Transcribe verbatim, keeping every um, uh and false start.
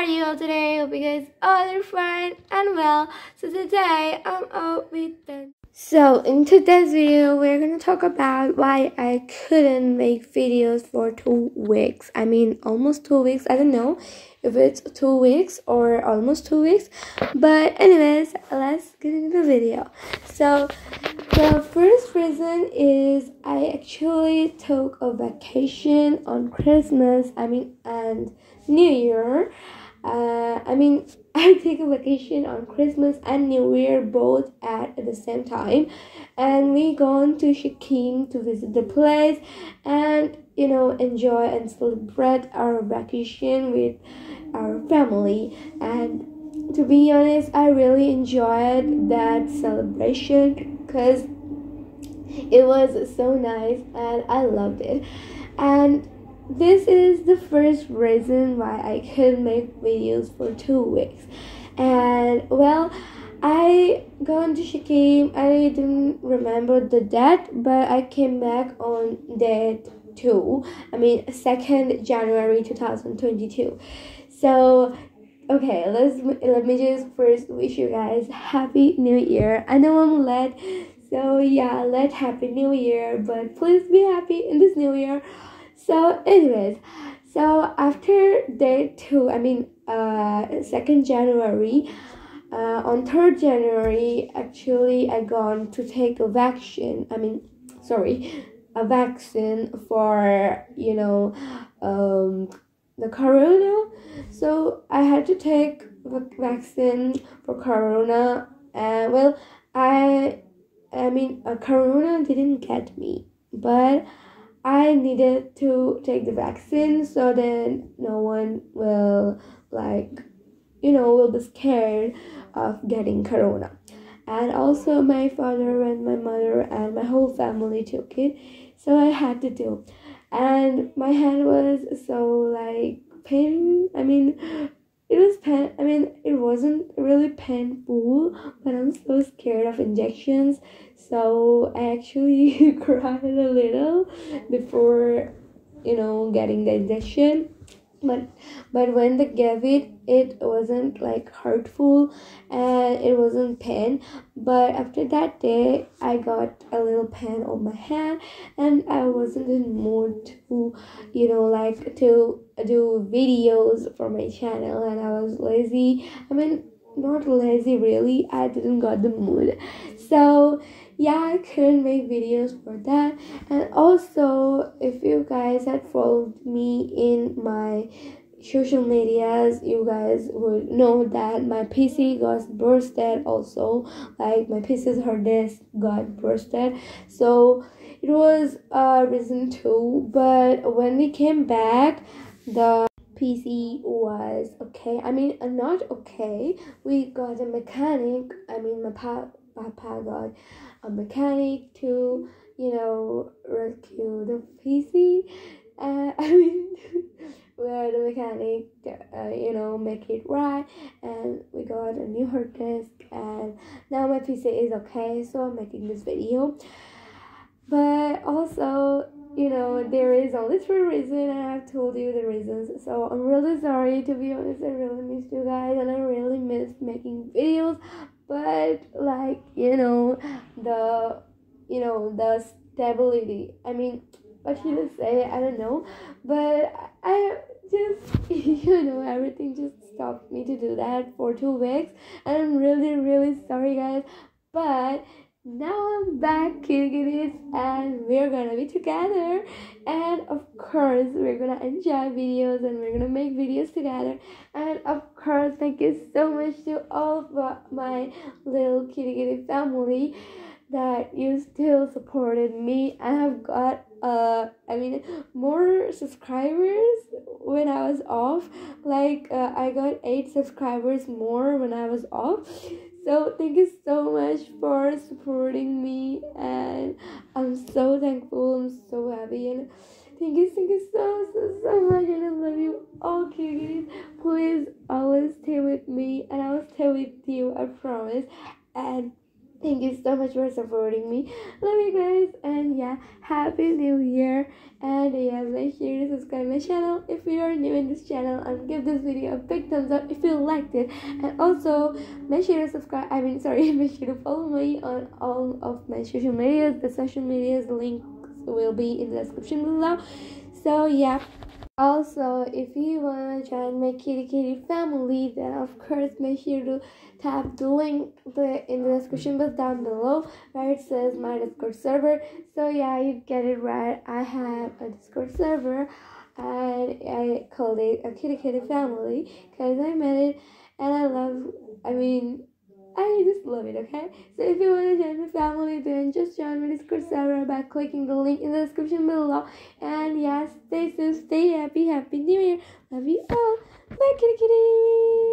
are you all today? Hope you guys all are fine and well. So today I'm out with them. So in today's video, we're gonna talk about why I couldn't make videos for two weeks. I mean, almost two weeks. I don't know if it's two weeks or almost two weeks. But anyways, let's get into the video. So the first reason is I actually took a vacation on Christmas. I mean, and New Year. Uh, I mean, I take a vacation on Christmas and New Year both at the same time, and we gone to Sikkim to visit the place and you know enjoy and celebrate our vacation with our family. And to be honest, I really enjoyed that celebration because it was so nice and I loved it. And this is the first reason why I couldn't make videos for two weeks. And well, I gone to Sikkim. I didn't remember the date, but I came back on date two. I mean, second January two thousand twenty-two. So okay, let's let me just first wish you guys happy New Year. I know I'm late, so yeah, let happy New Year. But please be happy in this New Year. So anyways, so after day two, I mean uh second January, uh on third January actually I gone to take a vaccine. I mean sorry, a vaccine for you know um the corona. So I had to take a vaccine for corona, and well I I mean a corona didn't get me, but I needed to take the vaccine so then no one will like you know will be scared of getting corona. And also my father and my mother and my whole family took it, so I had to do. And my hand was so like pain. I mean it was pain. I mean it wasn't really painful, but I'm so scared of injections. So I actually cried a little before, you know, getting the injection. But but when they gave it, it wasn't like hurtful and it wasn't pain. But after that day, I got a little pain on my hand, and I wasn't in the mood to, you know, like to do videos for my channel, and I was lazy. I mean, not lazy really. I didn't got the mood. So yeah, I couldn't make videos for that. And also, if you guys had followed me in my social medias, you guys would know that my P C got bursted also. Like my P C's hard disk got bursted. So it was a reason too. But when we came back, the P C was okay. I mean, uh, not okay. We got a mechanic. I mean, my pa- papa got a mechanic to, you know, rescue the P C. Uh, I mean, where the mechanic, uh, you know, make it right, and we got a new hard disk, and now my P C is okay. So I'm making this video. But also, you know, there is only three reasons, and I've told you the reasons. So I'm really sorry, to be honest. I really missed you guys, and I really missed making videos. But like, you know, the you know the stability. I mean, what should I say? I don't know. But I just you know everything just stopped me to do that for two weeks, and I'm really really sorry, guys. But now I'm back, kitty kitties, and we're gonna be together. And of course, we're gonna enjoy videos and we're gonna make videos together. And of course, thank you so much to all of my little kitty kitty family that you still supported me. I have got uh I mean more subscribers when I was off. Like uh, I got eight subscribers more when I was off. So thank you so much for supporting me, and I'm so thankful. I'm so happy, and thank you, thank you so so so much, and I love you all, kitties. Please always stay with me, and I'll stay with you. I promise. And thank you so much for supporting me. Love you guys, and yeah, happy new year. And yeah, make sure to subscribe my channel if you are new in this channel, and give this video a big thumbs up if you liked it. And also make sure to subscribe I mean sorry make sure to follow me on all of my social medias. The social medias links will be in the description below. So yeah, also if you want to join my kitty kitty family, then of course make sure to tap the link the in the description box down below where it says my Discord server. So yeah, you get it right, I have a Discord server and I called it a kitty kitty family because I made it and I love I mean I just love it, okay? So if you want to join the family, then just join my Discord server by clicking the link in the description below. And yeah, stay safe, stay happy, happy new year. Love you all. Bye, kitty kitty.